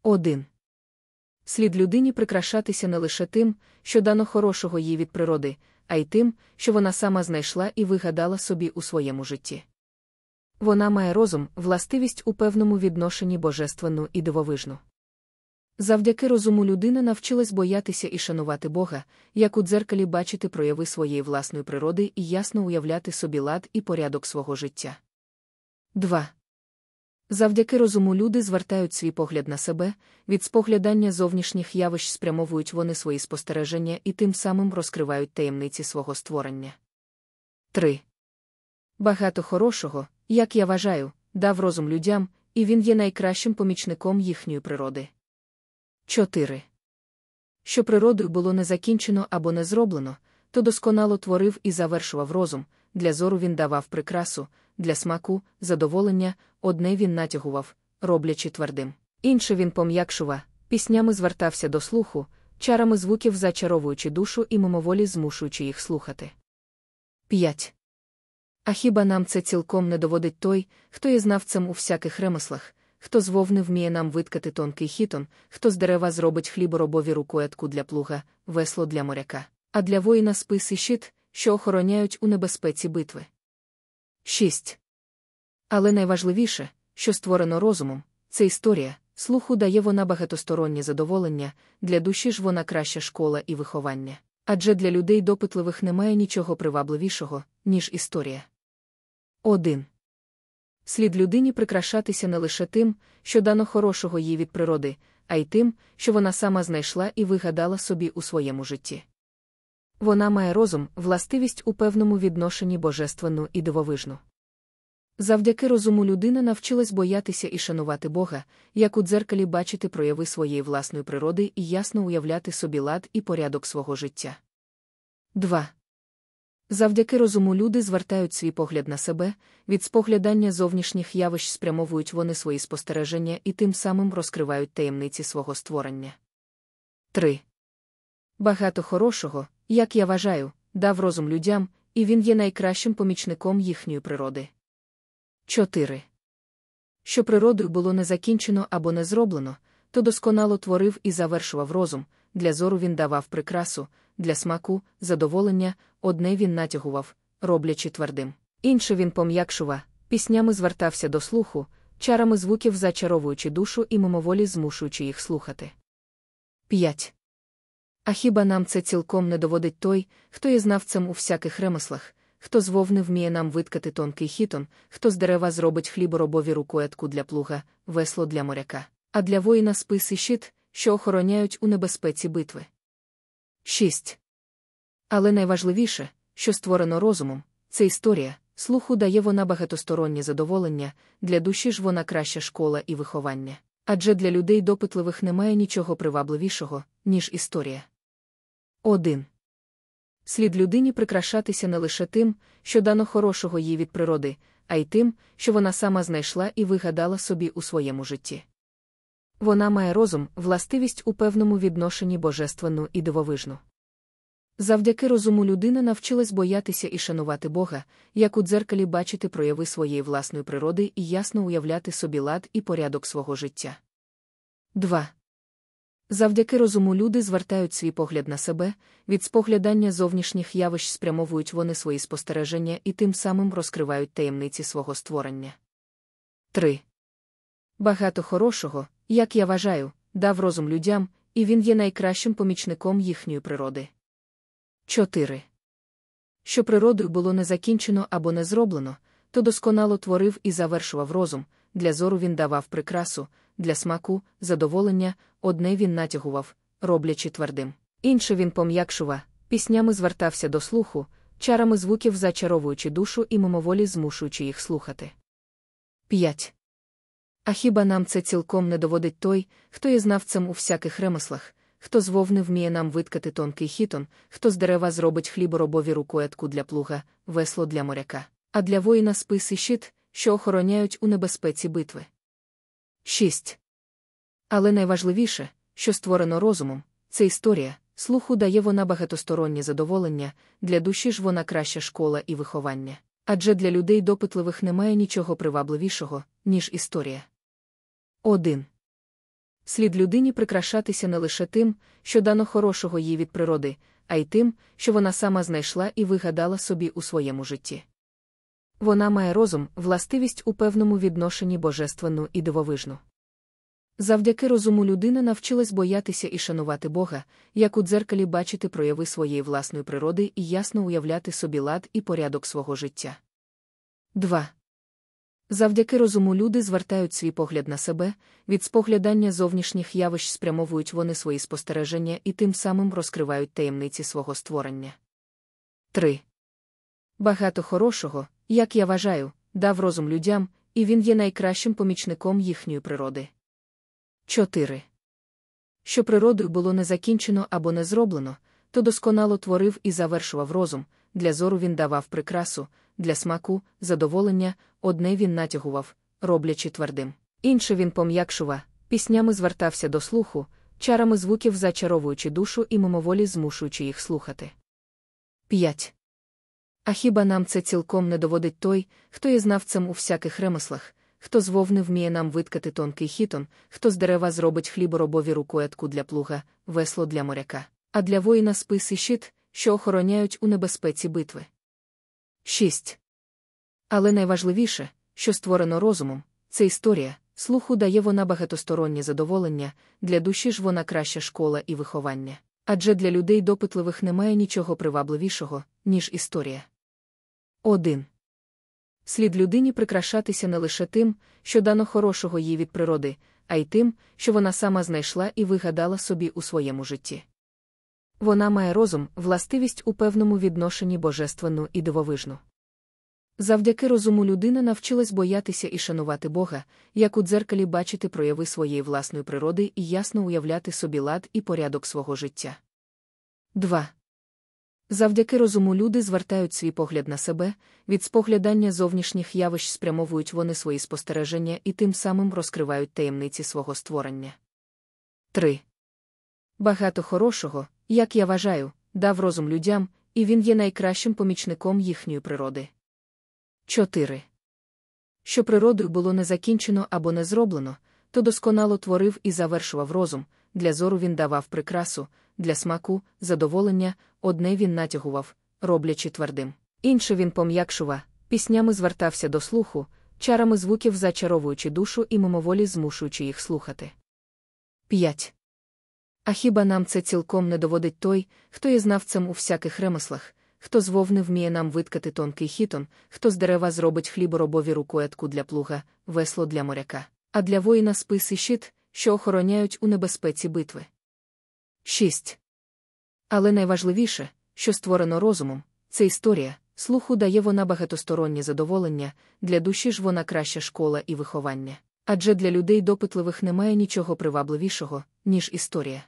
1. Слід людині прикрашатися не лише тим, що дано хорошого їй від природи, а й тим, що вона сама знайшла і вигадала собі у своєму житті. Вона має розум, властивість у певному відношенні божественну і дивовижну. Завдяки розуму людина навчилась боятися і шанувати Бога, як у дзеркалі бачити прояви своєї власної природи і ясно уявляти собі лад і порядок свого життя. 2. Завдяки розуму люди звертають свій погляд на себе, від споглядання зовнішніх явищ спрямовують вони свої спостереження і тим самим розкривають таємниці свого створення. 3. Багато хорошого, як я вважаю, дав розум людям, і він є найкращим помічником їхньої природи. 4. Що природою було не закінчено або не зроблено, то досконало творив і завершував розум, для зору він давав прикрасу, для смаку – задоволення, одне він натягував, роблячи твердим. Інше він пом'якшував, піснями звертався до слуху, чарами звуків зачаровуючи душу і мимоволі змушуючи їх слухати. 5. А хіба нам це цілком не доводить той, хто є знавцем у всяких ремеслах, хто з вовни вміє нам виткати тонкий хітон, хто з дерева зробить хліборобові рукоятку для плуга, весло для моряка, а для воїна спис і щит, що охороняють у небезпеці битви. 6. Але найважливіше, що створено розумом, це історія, слуху дає вона багатостороннє задоволення, для душі ж вона краща школа і виховання. Адже для людей допитливих немає нічого привабливішого, ніж історія. 1. Слід людині прикрашатися не лише тим, що дано хорошого їй від природи, а й тим, що вона сама знайшла і вигадала собі у своєму житті. Вона має розум, властивість у певному відношенні божественну і дивовижну. Завдяки розуму людина навчилась боятися і шанувати Бога, як у дзеркалі бачити прояви своєї власної природи і ясно уявляти собі лад і порядок свого життя. 2. Завдяки розуму люди звертають свій погляд на себе, від споглядання зовнішніх явищ спрямовують вони свої спостереження і тим самим розкривають таємниці свого створення. 3. Багато хорошого, як я вважаю, дав розум людям, і він є найкращим помічником їхньої природи. 4. Що природою було не закінчено або не зроблено, то досконало творив і завершував розум, для зору він давав прикрасу, для смаку – задоволення, одне він натягував, роблячи твердим. Інше він пом'якшував, піснями звертався до слуху, чарами звуків зачаровуючи душу і мимоволі змушуючи їх слухати. 5. А хіба нам це цілком не доводить той, хто є знавцем у всяких ремеслах, хто з вовни вміє нам виткати тонкий хітон, хто з дерева зробить хліборобові рукоятку для плуга, весло для моряка, а для воїна спис і щит, що охороняють у небезпеці битви. 6. Але найважливіше, що створено розумом, це історія, слуху дає вона багатостороннє задоволення, для душі ж вона краща школа і виховання. Адже для людей допитливих немає нічого привабливішого, ніж історія. 1. Слід людині прикрашатися не лише тим, що дано хорошого їй від природи, а й тим, що вона сама знайшла і вигадала собі у своєму житті. Вона має розум, властивість у певному відношенні божественну і дивовижну. Завдяки розуму людина навчилась боятися і шанувати Бога, як у дзеркалі бачити прояви своєї власної природи і ясно уявляти собі лад і порядок свого життя. 2. Завдяки розуму люди звертають свій погляд на себе, від споглядання зовнішніх явищ спрямовують вони свої спостереження і тим самим розкривають таємниці свого створення. 3. Багато хорошого, як я вважаю, дав розум людям, і він є найкращим помічником їхньої природи. 4. Що природою було не закінчено або не зроблено, то досконало творив і завершував розум, для зору він давав прикрасу, для смаку – задоволення, одне він натягував, роблячи твердим. Інше він пом'якшував, піснями звертався до слуху, чарами звуків зачаровуючи душу і мимоволі змушуючи їх слухати. 5. А хіба нам це цілком не доводить той, хто є знавцем у всяких ремеслах, хто з вовни вміє нам виткати тонкий хітон, хто з дерева зробить хліборобові рукоятку для плуга, весло для моряка, а для воїна спис і щит, що охороняють у небезпеці битви. 6. Але найважливіше, що створено розумом, це історія, слуху дає вона багатостороннє задоволення, для душі ж вона краща школа і виховання. Адже для людей допитливих немає нічого привабливішого, ніж історія. 1. Слід людині прикрашатися не лише тим, що дано хорошого їй від природи, а й тим, що вона сама знайшла і вигадала собі у своєму житті. Вона має розум, властивість у певному відношенні божественну і дивовижну. Завдяки розуму людина навчилась боятися і шанувати Бога, як у дзеркалі бачити прояви своєї власної природи і ясно уявляти собі лад і порядок свого життя. 2. Завдяки розуму люди звертають свій погляд на себе, від споглядання зовнішніх явищ спрямовують вони свої спостереження і тим самим розкривають таємниці свого створення. 3. Багато хорошого, як я вважаю, дав розум людям, і він є найкращим помічником їхньої природи. 4. Що природою було не закінчено або не зроблено, то досконало творив і завершував розум, для зору він давав прикрасу, для смаку – задоволення, одне він натягував, роблячи твердим. Інше він пом'якшував, піснями звертався до слуху, чарами звуків зачаровуючи душу і мимоволі змушуючи їх слухати. 5. А хіба нам це цілком не доводить той, хто є знавцем у всяких ремеслах, хто з вовни вміє нам виткати тонкий хітон, хто з дерева зробить хліборобові рукоятку для плуга, весло для моряка, а для воїна спис і щит, що охороняють у небезпеці битви. 6. Але найважливіше, що створено розумом, це історія, слуху дає вона багатостороннє задоволення, для душі ж вона краща школа і виховання. Адже для людей допитливих немає нічого привабливішого, ніж історія. 1. Слід людині прикрашатися не лише тим, що дано хорошого їй від природи, а й тим, що вона сама знайшла і вигадала собі у своєму житті. Вона має розум, властивість у певному відношенні божественну і дивовижну. Завдяки розуму людина навчилась боятися і шанувати Бога, як у дзеркалі бачити прояви своєї власної природи і ясно уявляти собі лад і порядок свого життя. 2. Завдяки розуму люди звертають свій погляд на себе, від споглядання зовнішніх явищ спрямовують вони свої спостереження і тим самим розкривають таємниці свого створення. 3. Багато хорошого, як я вважаю, дав розум людям, і він є найкращим помічником їхньої природи. 4. Що природою було не закінчено або не зроблено, то досконало творив і завершував розум, для зору він давав прикрасу, для смаку – задоволення, одне він натягував, роблячи твердим. Інше він пом'якшував, піснями звертався до слуху, чарами звуків зачаровуючи душу і мимоволі змушуючи їх слухати. 5. А хіба нам це цілком не доводить той, хто є знавцем у всяких ремеслах, хто з вовни вміє нам виткати тонкий хітон, хто з дерева зробить хліборобові рукоятку для плуга, весло для моряка, а для воїна спис і щит, що охороняють у небезпеці битви. 6. Але найважливіше, що створено розумом, це історія, слуху дає вона багатостороннє задоволення, для душі ж вона краща школа і виховання. Адже для людей допитливих немає нічого привабливішого, ніж історія.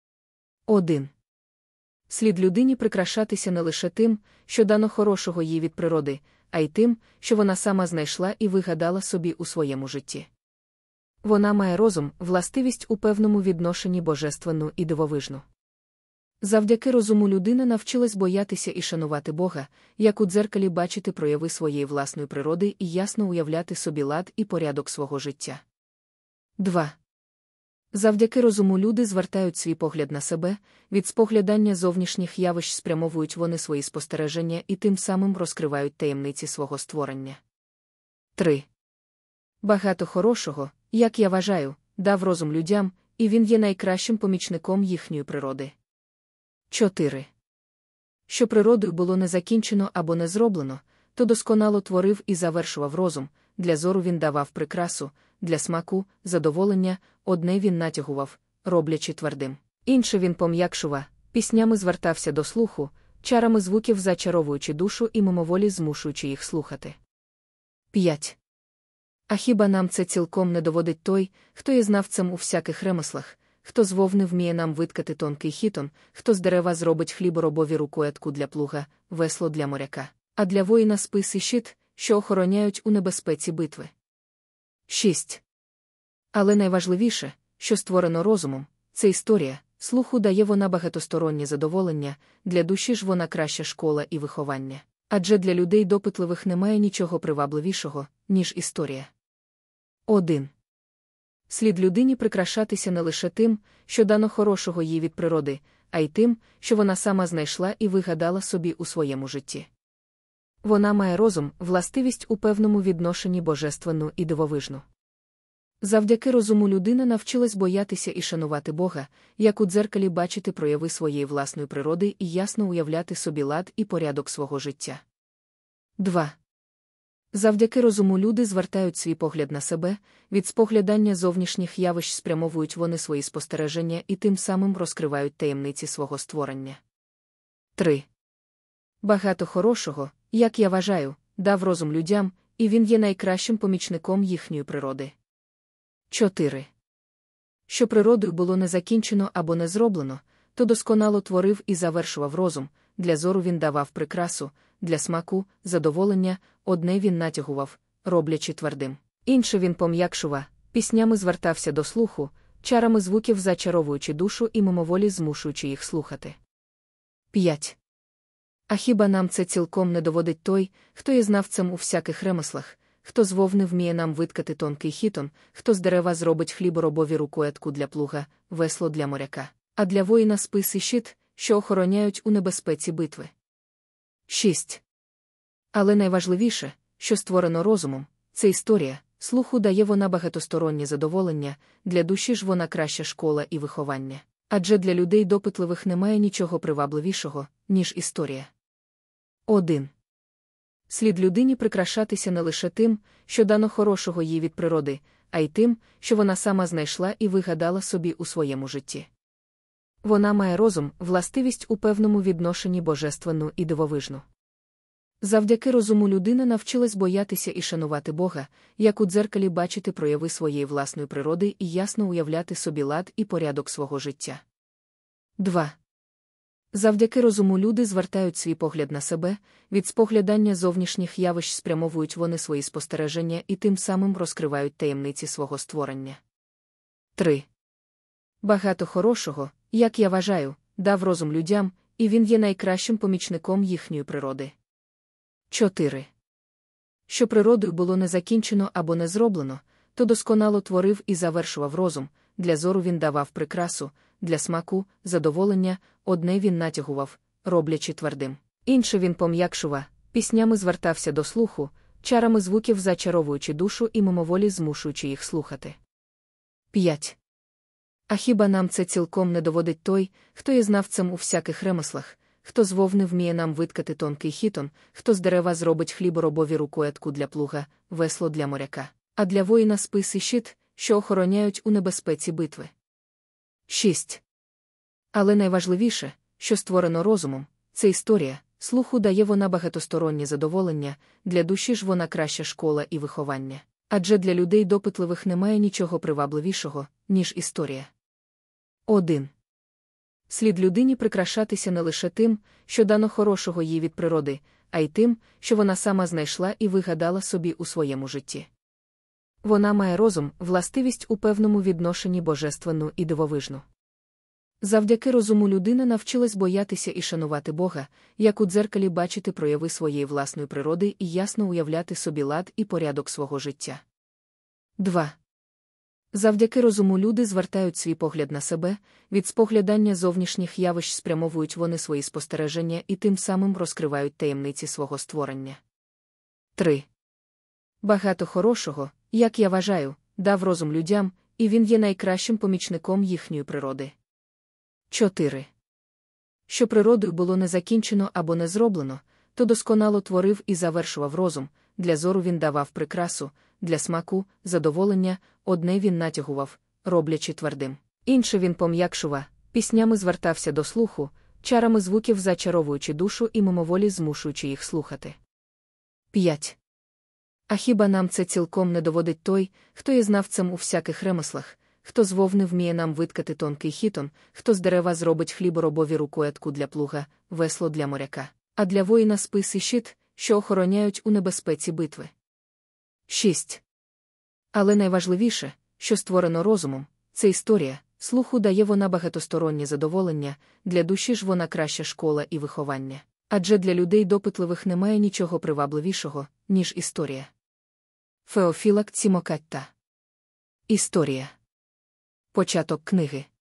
1. Слід людині прикрашатися не лише тим, що дано хорошого їй від природи, а й тим, що вона сама знайшла і вигадала собі у своєму житті. Вона має розум, властивість у певному відношенні божественну і дивовижну. Завдяки розуму людина навчилась боятися і шанувати Бога, як у дзеркалі бачити прояви своєї власної природи і ясно уявляти собі лад і порядок свого життя. 2. Завдяки розуму люди звертають свій погляд на себе, від споглядання зовнішніх явищ спрямовують вони свої спостереження і тим самим розкривають таємниці свого створення. 3. Багато хорошого, як я вважаю, дав розум людям, і він є найкращим помічником їхньої природи. 4. Що природою було не закінчено або не зроблено, то досконало творив і завершував розум, для зору він давав прикрасу, для смаку – задоволення, одне він натягував, роблячи твердим. Інше він пом'якшував, піснями звертався до слуху, чарами звуків зачаровуючи душу і мимоволі змушуючи їх слухати. 5. А хіба нам це цілком не доводить той, хто є знавцем у всяких ремеслах, хто з вовни вміє нам виткати тонкий хітон, хто з дерева зробить хліборобові рукоятку для плуга, весло для моряка, а для воїна спис і щит, що охороняють у небезпеці битви. 6. Але найважливіше, що створено розумом, це історія, слуху дає вона багатостороннє задоволення, для душі ж вона краща школа і виховання. Адже для людей допитливих немає нічого привабливішого, ніж історія. 1. Слід людині прикрашатися не лише тим, що дано хорошого їй від природи, а й тим, що вона сама знайшла і вигадала собі у своєму житті. Вона має розум, властивість у певному відношенні божественну і дивовижну. Завдяки розуму людина навчилась боятися і шанувати Бога, як у дзеркалі бачити прояви своєї власної природи і ясно уявляти собі лад і порядок свого життя. 2. Завдяки розуму люди звертають свій погляд на себе, від споглядання зовнішніх явищ спрямовують вони свої спостереження і тим самим розкривають таємниці свого створення. 3. Багато хорошого, як я вважаю, дав розум людям, і він є найкращим помічником їхньої природи. 4. Що природою було не закінчено або не зроблено, то досконало творив і завершував розум, для зору він давав прикрасу, для смаку – задоволення, одне він натягував, роблячи твердим, інше він пом'якшував, піснями звертався до слуху, чарами звуків зачаровуючи душу і мимоволі змушуючи їх слухати. 5. А хіба нам це цілком не доводить той, хто є знавцем у всяких ремеслах, хто з вовни вміє нам виткати тонкий хітон, хто з дерева зробить хліборобові рукоятку для плуга, весло для моряка, а для воїна спис і щит, що охороняють у небезпеці битви. 6. Але найважливіше, що створено розумом, це історія, слуху дає вона багатостороннє задоволення, для душі ж вона краща школа і виховання. Адже для людей допитливих немає нічого привабливішого, ніж історія. 1. Слід людині прикрашатися не лише тим, що дано хорошого їй від природи, а й тим, що вона сама знайшла і вигадала собі у своєму житті. Вона має розум, властивість у певному відношенні божественну і дивовижну. Завдяки розуму людина навчилась боятися і шанувати Бога, як у дзеркалі бачити прояви своєї власної природи і ясно уявляти собі лад і порядок свого життя. 2. Завдяки розуму люди звертають свій погляд на себе, від споглядання зовнішніх явищ спрямовують вони свої спостереження і тим самим розкривають таємниці свого створення. 3. Багато хорошого, як я вважаю, дав розум людям, і він є найкращим помічником їхньої природи. 4. Що природою було не закінчено або не зроблено, то досконало творив і завершував розум, для зору він давав прикрасу, для смаку – задоволення, одне він натягував, роблячи твердим, інше він пом'якшував, піснями звертався до слуху, чарами звуків зачаровуючи душу і мимоволі змушуючи їх слухати. 5. А хіба нам це цілком не доводить той, хто є знавцем у всяких ремеслах, хто з вовни вміє нам виткати тонкий хітон, хто з дерева зробить хліборобові рукоятку для плуга, весло для моряка, а для воїна спис і щит, що охороняють у небезпеці битви. 6. Але найважливіше, що створено розумом, це історія, слуху дає вона багатостороннє задоволення, для душі ж вона краща школа і виховання. Адже для людей допитливих немає нічого привабливішого, ніж історія. 1. Слід людині прикрашатися не лише тим, що дано хорошого їй від природи, а й тим, що вона сама знайшла і вигадала собі у своєму житті. Вона має розум, властивість у певному відношенні божественну і дивовижну. Завдяки розуму людина навчилась боятися і шанувати Бога, як у дзеркалі бачити прояви своєї власної природи і ясно уявляти собі лад і порядок свого життя. 2. Завдяки розуму люди звертають свій погляд на себе, від споглядання зовнішніх явищ спрямовують вони свої спостереження і тим самим розкривають таємниці свого створення. 3. Багато хорошого, як я вважаю, дав розум людям, і він є найкращим помічником їхньої природи. 4. Що природою було не закінчено або не зроблено, то досконало творив і завершував розум, для зору він давав прикрасу, для смаку – задоволення, одне він натягував, роблячи твердим, інше він пом'якшував, піснями звертався до слуху, чарами звуків зачаровуючи душу і мимоволі змушуючи їх слухати. 5. А хіба нам це цілком не доводить той, хто є знавцем у всяких ремеслах, хто з вовни вміє нам виткати тонкий хітон, хто з дерева зробить хліборобові рукоятку для плуга, весло для моряка, а для воїна спис і щит, що охороняють у небезпеці битви. 6. Але найважливіше, що створено розумом, це історія, слуху дає вона багатостороннє задоволення, для душі ж вона краща школа і виховання. Адже для людей допитливих немає нічого привабливішого, ніж історія. Феофілак Цімокатта. Історія. Початок книги.